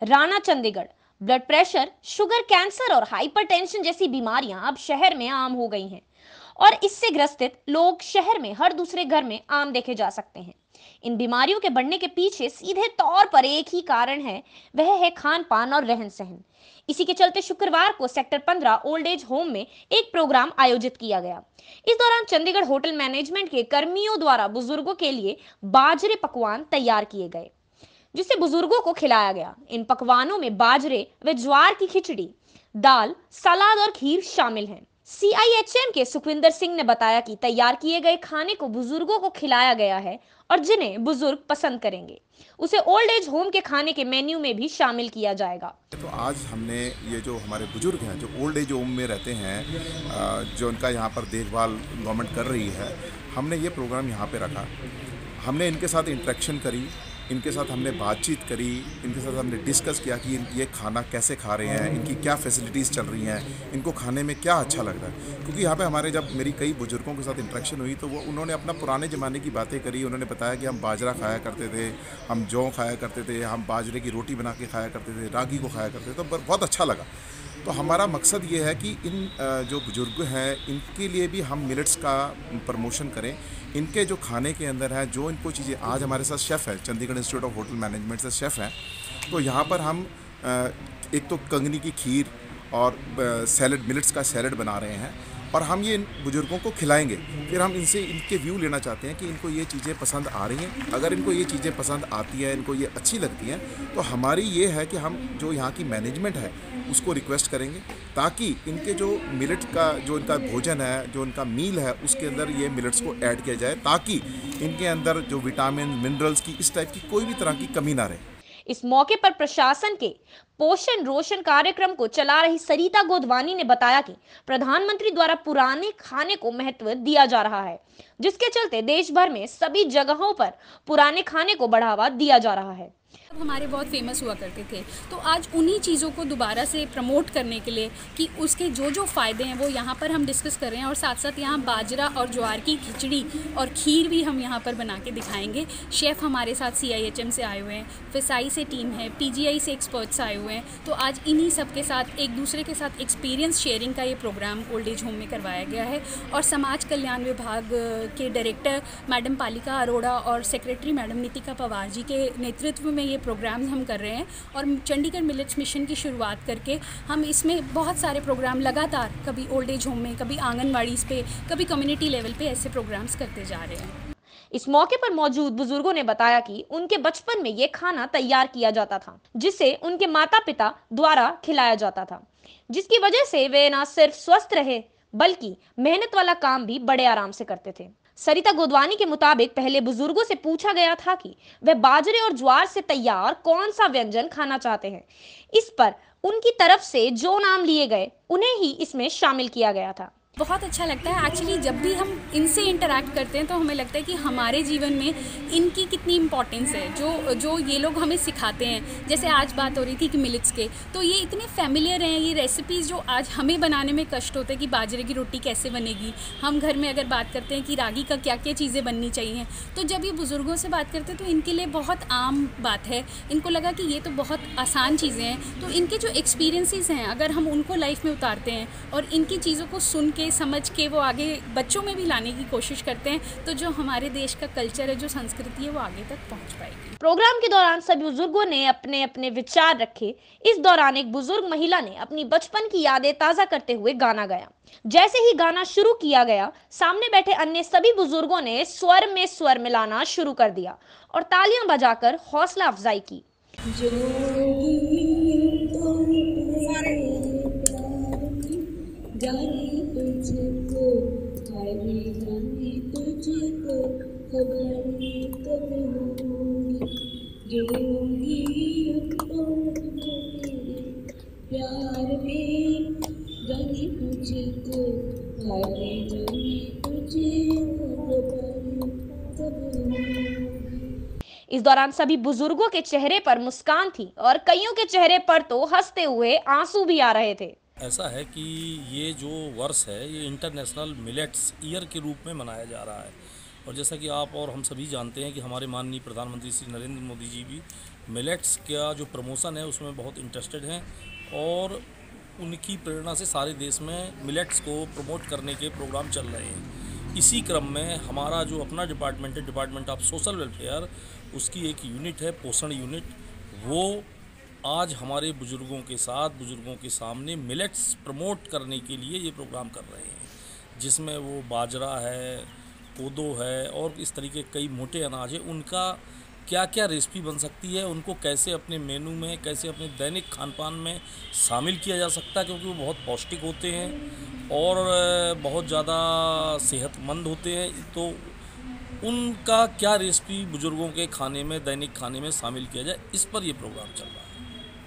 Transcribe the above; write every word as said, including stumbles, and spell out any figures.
Rana Chandigarh. Blood pressure, sugar, cancer और hypertension जैसी बीमारियां अब शहर में आम हो गई हैं और इससे ग्रसित लोग शहर में हर दूसरे घर में आम देखे जा सकते हैं। इन बीमारियों के बढ़ने के पीछे सीधे तौर पर एक ही कारण है, वह है खान पान और रहन सहन। इसी के चलते शुक्रवार को सेक्टर पंद्रह ओल्ड एज होम में एक प्रोग्राम आयोजित किया गया। इस दौरान चंडीगढ़ होटल मैनेजमेंट के कर्मियों द्वारा बुजुर्गों के लिए बाजरे पकवान तैयार किए गए, जिसे बुजुर्गों को खिलाया गया। इन पकवानों में बाजरे व ज्वार की खिचड़ी, दाल, सलाद और खीर शामिल हैं। सी आई एच एम के सुखविंदर सिंह ने बताया कि तैयार किए गए खाने को बुजुर्गों को खिलाया गया है और जिन्हें बुजुर्ग पसंद करेंगे उसे ओल्ड एज होम के खाने के मेन्यू में भी शामिल किया जाएगा। तो आज हमने ये जो हमारे बुजुर्ग हैं जो ओल्ड एज होम में रहते हैं, जो उनका यहाँ पर देखभाल गवर्नमेंट कर रही है, हमने ये प्रोग्राम यहाँ पे रखा। हमने इनके साथ इंटरेक्शन करी, इनके साथ हमने बातचीत करी, इनके साथ हमने डिस्कस किया कि ये खाना कैसे खा रहे हैं, इनकी क्या फैसिलिटीज़ चल रही हैं, इनको खाने में क्या अच्छा लग रहा है। क्योंकि यहाँ पे हमारे जब मेरी कई बुजुर्गों के साथ इंटरेक्शन हुई तो वो उन्होंने अपना पुराने ज़माने की बातें करी। उन्होंने बताया कि हम बाजरा खाया करते थे, हम जौ खाया करते थे, हम बाजरे की रोटी बना के खाया करते थे, रागी को खाया करते थे, तो बहुत अच्छा लगा। तो हमारा मकसद ये है कि इन जो बुजुर्ग हैं इनके लिए भी हम मिलेट्स का प्रमोशन करें। इनके जो खाने के अंदर है, जो इनको चीज़ें, आज हमारे साथ शेफ़ है, Chandigarh Institute of Hotel Management से शेफ़ हैं, तो यहाँ पर हम एक तो कंगनी की खीर और सैलड, मिलेट्स का सैलड बना रहे हैं और हम ये इन बुजुर्गों को खिलाएंगे। फिर हम इनसे इनके व्यू लेना चाहते हैं कि इनको ये चीज़ें पसंद आ रही हैं। अगर इनको ये चीज़ें पसंद आती हैं, इनको ये अच्छी लगती हैं, तो हमारी ये है कि हम जो यहाँ की मैनेजमेंट है उसको रिक्वेस्ट करेंगे ताकि इनके जो मिलेट का जो इनका भोजन है, जो इनका मील है, उसके अंदर ये मिलेट्स को ऐड किया जाए ताकि इनके अंदर जो विटामिन, मिनरल्स की इस टाइप की कोई भी तरह की कमी ना रहे। इस मौके पर प्रशासन के पोषण रोशन कार्यक्रम को चला रही सरिता गोदवानी ने बताया कि प्रधानमंत्री द्वारा पुराने खाने को महत्व दिया जा रहा है, जिसके चलते देश भर में सभी जगहों पर पुराने खाने को बढ़ावा दिया जा रहा है। हमारे बहुत फेमस हुआ करते थे, तो आज उन्हीं चीज़ों को दोबारा से प्रमोट करने के लिए कि उसके जो जो फ़ायदे हैं वो यहाँ पर हम डिस्कस कर रहे हैं और साथ साथ यहाँ बाजरा और ज्वार की खिचड़ी और खीर भी हम यहाँ पर बना के दिखाएंगे। शेफ़ हमारे साथ सी आई एच एम से आए हुए हैं, फिसाई से टीम है, पी जी आई से एक्सपर्ट्स आए हुए हैं। तो आज इन्हीं सब के साथ एक दूसरे के साथ एक्सपीरियंस शेयरिंग का ये प्रोग्राम ओल्ड एज होम में करवाया गया है और समाज कल्याण विभाग के डायरेक्टर मैडम पालिका अरोड़ा और सेक्रेटरी मैडम नीतिका पवार जी के नेतृत्व में ये प्रोग्राम हम कर रहे हैं। और चंडीगढ़ मिलेट्स मिशन की शुरुआत करके हम इसमें बहुत सारे प्रोग्राम लगातार, कभी ओल्ड एज होम में, कभी आंगनवाड़ी पे, कभी कम्युनिटी लेवल पे ऐसे प्रोग्राम्स करते जा रहे हैं। इस मौके पर मौजूद बुजुर्गों ने बताया कि उनके बचपन में ये खाना तैयार किया जाता था, जिसे उनके माता पिता द्वारा खिलाया जाता था, जिसकी वजह से वे न सिर्फ स्वस्थ रहे बल्कि मेहनत वाला काम भी बड़े आराम से करते थे। सरिता गोदवानी के मुताबिक पहले बुजुर्गों से पूछा गया था कि वे बाजरे और ज्वार से तैयार कौन सा व्यंजन खाना चाहते हैं। इस पर उनकी तरफ से जो नाम लिए गए उन्हें ही इसमें शामिल किया गया था। बहुत अच्छा लगता है एक्चुअली, जब भी हम इनसे इंटरेक्ट करते हैं तो हमें लगता है कि हमारे जीवन में इनकी कितनी इम्पोर्टेंस है, जो जो ये लोग हमें सिखाते हैं। जैसे आज बात हो रही थी कि मिलेट्स के, तो ये इतने फैमिलियर हैं ये रेसिपीज़ जो आज हमें बनाने में कष्ट होता है कि बाजरे की रोटी कैसे बनेगी। हम घर में अगर बात करते हैं कि रागी का क्या क्या चीज़ें बननी चाहिए, तो जब ये बुज़ुर्गों से बात करते हैं तो इनके लिए बहुत आम बात है। इनको लगा कि ये तो बहुत आसान चीज़ें हैं। तो इनके जो एक्सपीरियंसेस हैं अगर हम उनको लाइफ में उतारते हैं और इनकी चीज़ों को सुन के समझ के वो आगे बच्चों में भी लाने की कोशिश करते हैं, तो जो हमारे देश का कल्चर है, जो संस्कृति है, वो आगे तक पहुंच पाएगी। प्रोग्राम के दौरान सभी बुजुर्गों ने अपने अपने विचार रखे। इस दौरान एक बुजुर्ग महिला ने अपनी बचपन की यादें ताजा करते हुए गाना गाया। जैसे ही गाना शुरू किया गया, सामने बैठे अन्य सभी बुजुर्गों ने स्वर में स्वर मिलाना शुरू कर दिया और तालियां बजाकर हौसला अफजाई की। जाने तुझको, जाने जाने तुझको, खबर कब होगी, गिरूंगी प्यार में, जाने तुझको, जाने जाने तुझको, खबर कब होगी। इस दौरान सभी बुजुर्गों के चेहरे पर मुस्कान थी और कईयों के चेहरे पर तो हंसते हुए आंसू भी आ रहे थे। ऐसा है कि ये जो वर्ष है ये इंटरनेशनल मिलेट्स ईयर के रूप में मनाया जा रहा है और जैसा कि आप और हम सभी जानते हैं कि हमारे माननीय प्रधानमंत्री श्री नरेंद्र मोदी जी भी मिलेट्स का जो प्रमोशन है उसमें बहुत इंटरेस्टेड हैं और उनकी प्रेरणा से सारे देश में मिलेट्स को प्रमोट करने के प्रोग्राम चल रहे हैं। इसी क्रम में हमारा जो अपना डिपार्टमेंट है, डिपार्टमेंट ऑफ सोशल वेलफेयर, उसकी एक यूनिट है पोषण यूनिट, वो आज हमारे बुज़ुर्गों के साथ, बुज़ुर्गों के सामने मिलेट्स प्रमोट करने के लिए ये प्रोग्राम कर रहे हैं, जिसमें वो बाजरा है, कोदो है और इस तरीके कई मोटे अनाज है, उनका क्या क्या रेसिपी बन सकती है, उनको कैसे अपने मेनू में, कैसे अपने दैनिक खान पान में शामिल किया जा सकता है, क्योंकि वो बहुत पौष्टिक होते हैं और बहुत ज़्यादा सेहतमंद होते हैं। तो उनका क्या रेसिपी बुज़ुर्गों के खाने में, दैनिक खाने में शामिल किया जाए, इस पर ये प्रोग्राम चल रहा है।